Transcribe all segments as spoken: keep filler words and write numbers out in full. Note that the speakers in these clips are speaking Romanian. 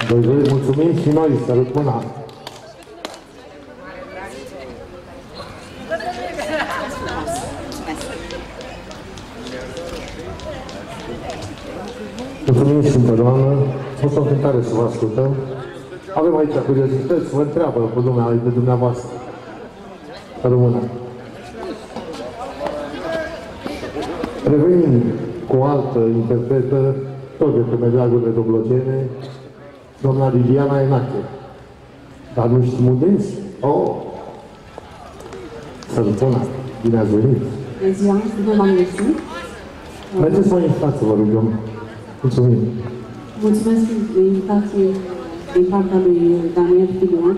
Doi, doi, mulțumim și noi, sărut mâna. Mulțumim, Sfântă Doamnă, o să cântare să vă ascultăm. Avem aici curiozități, vă întreabă cu lumea de dumneavoastră. Să rămână. Revenim cu o altă interpretă, tot de pe meleagurile doblogene, doamna Liliana Enache. Dar nu știm unde ești? Oh! Să rămână. Bine ați venit! Bună ziua, vă m-am găsit. Mergeți mai în față, vă rugăm. Mulțumim! Mulțumesc pentru invitație din partea lui Daniel Filian.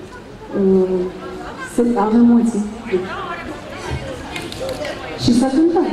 Sunt, am emoții. Și să cântăm.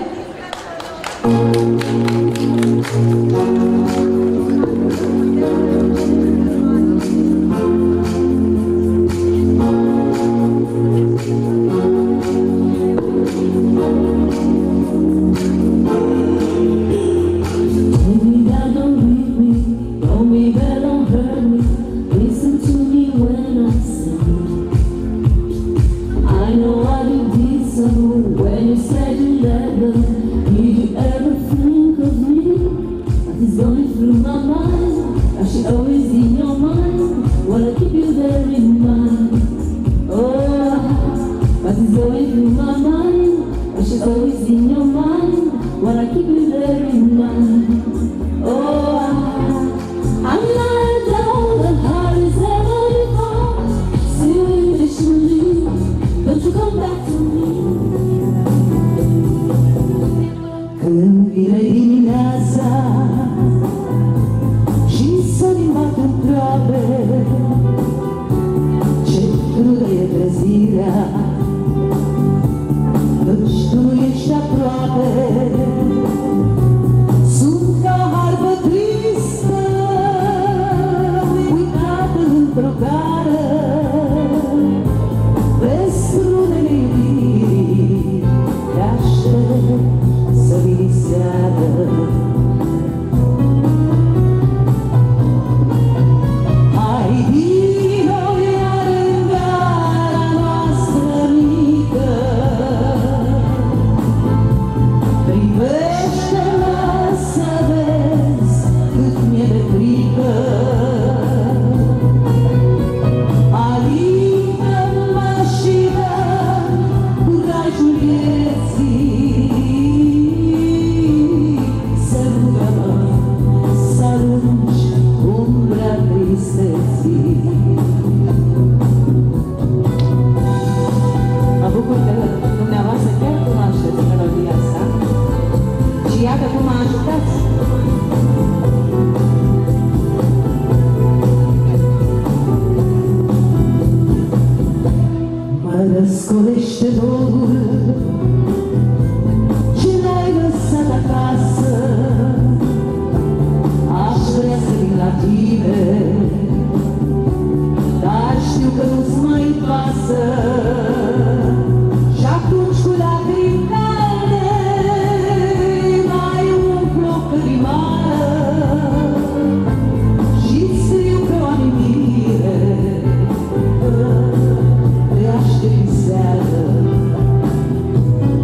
Te aștept seară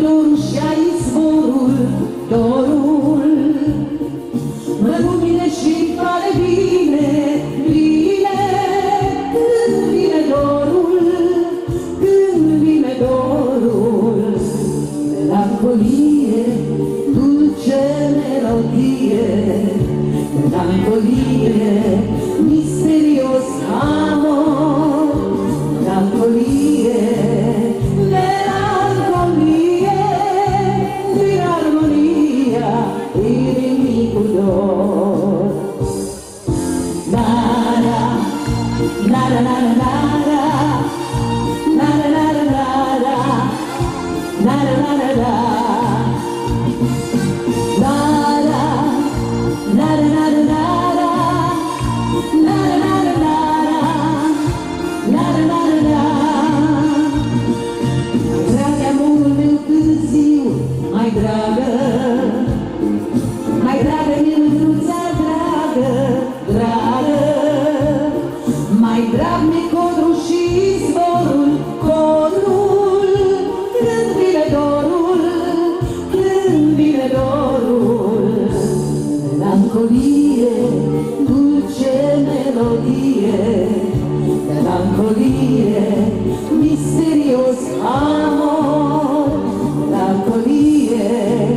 dorul și-ai izvorul, dorul. Mă lumine și-mi pare bine, bine, când vine dorul, când vine dorul. Melancolie, dulce melodie, melancolie, misterios amor, melancolie, melancolie, din armonia inimicul dor. Na-na, na-na-na-na-na, na-na-na-na-na, na-na-na-na-na. Mai dragă, mai dragă, mândruța dragă, dragă, mai drag mi codrul și zborul, codrul, când vine dorul, când vine dorul. Melancolie, dulce melodie, melancolie, misterios amor, melancolie,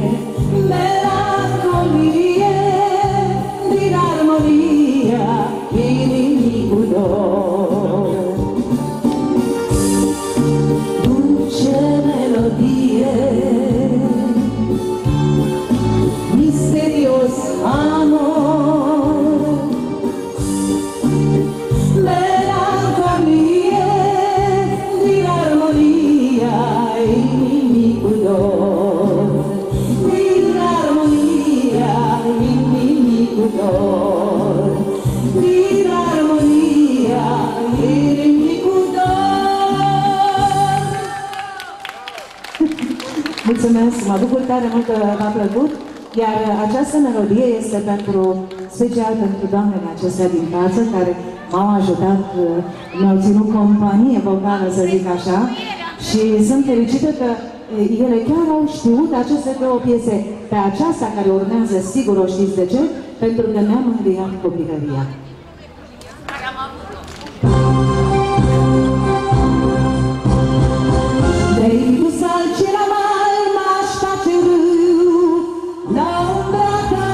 melancolie, din armonia inimicul dor. Dulce melodie, misterios amor, melancolie, din armonia inimicul dor, din armonia inimicul dor, din armonia inimicul dor. Mulțumesc, mă bucur tare mult că v-a plăcut, iar această melodie este pentru, special pentru doamnele acestea din față, care m-au ajutat, mi-au ținut companie vocală, să zic așa, și sunt fericită că ele chiar au știut aceste două piese. Pe aceasta care urmează, sigur o știți de ce, pentru că mi-am înviat copilăria. De-ai dus alții la mal, m-aș face râu la umbra ta.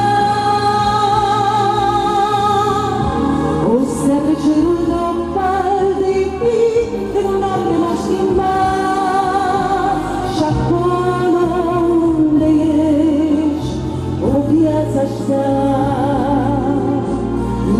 O să pe cerul nopal de pic, de noapte m-aș schimba. Și acolo unde ești, o viață-aș da.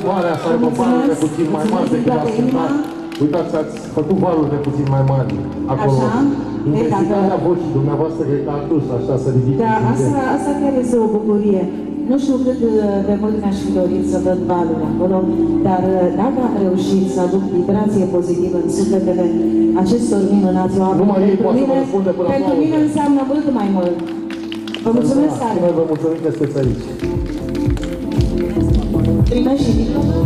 valea să aibă valurile puțin mai mari decât ați cântat. Uitați, ați făcut valurile puțin mai mari acolo. Așa? Intensitatea vocii dumneavoastră cred că a dus așa să ridice. Da, asta, asta chiar este o bucurie. Nu știu cât de mult mi-aș fi dorit să văd valuri acolo, dar dacă am reușit să aduc vibrație pozitivă în sufletele acestor minunați oameni, numai ei pentru poate să mine, vă răspunde până pentru mine înseamnă mult mai mult. Vă mulțumesc tare! Noi vă mulțumim că sunteți aici. Primești și diplomul?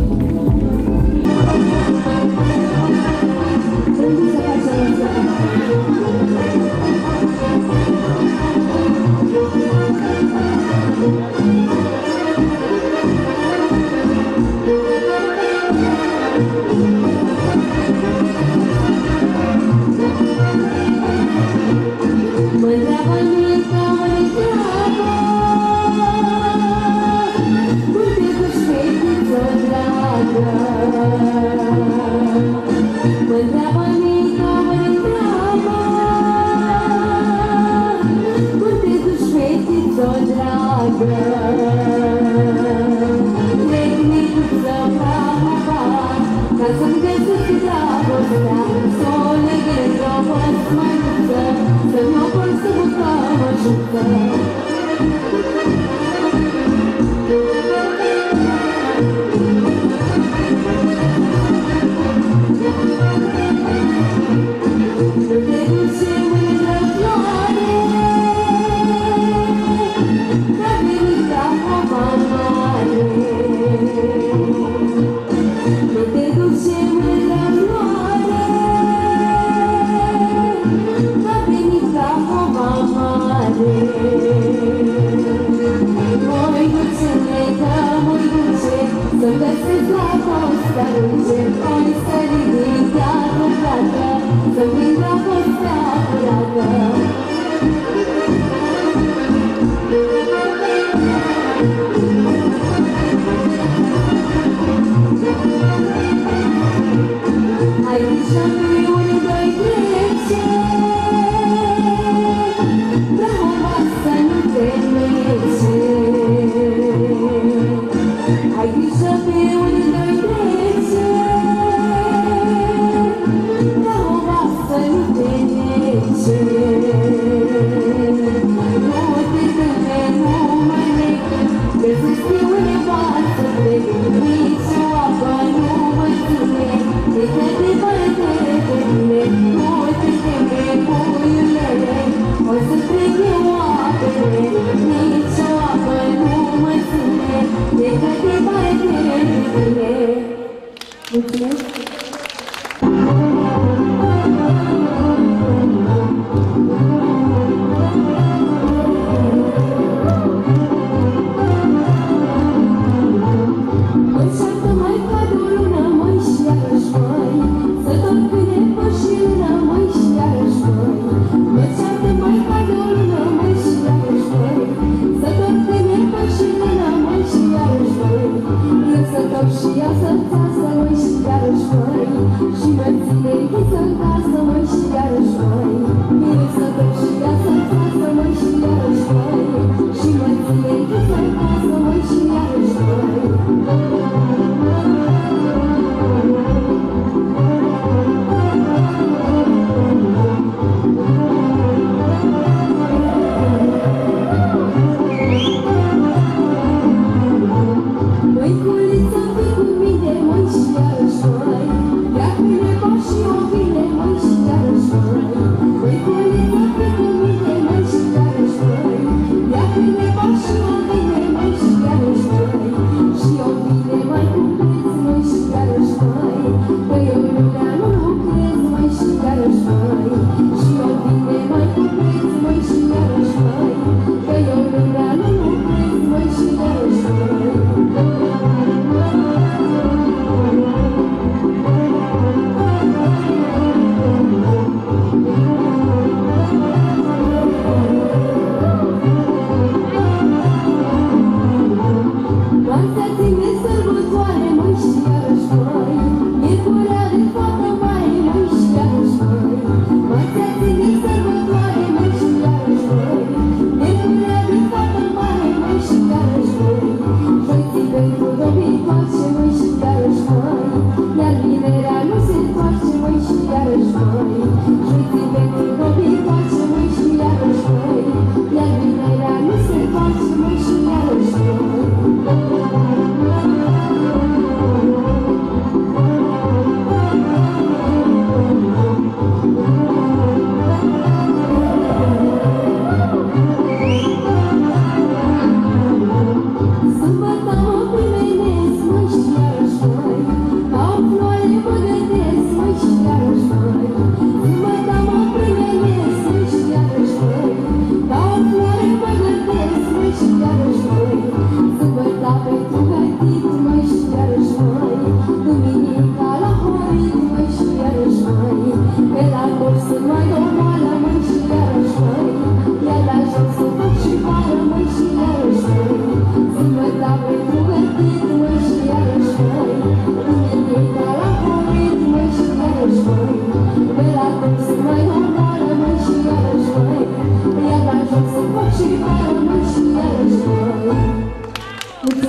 Măiculița, fii cu mine, măi și iarăși măi, ia-mi nepa și o vine,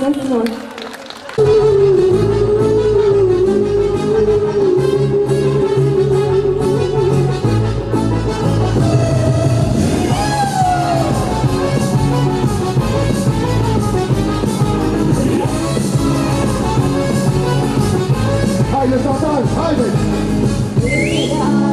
băieților! Haideți, Satan, haideți!